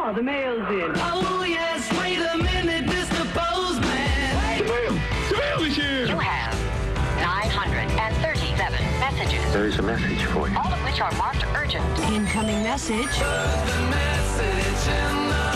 Oh, the mail's in. Oh, yes, wait a minute, Mr. Postman. The mail is here. You have 937 messages. There is a message for you. All of which are marked urgent. Incoming message. The message in the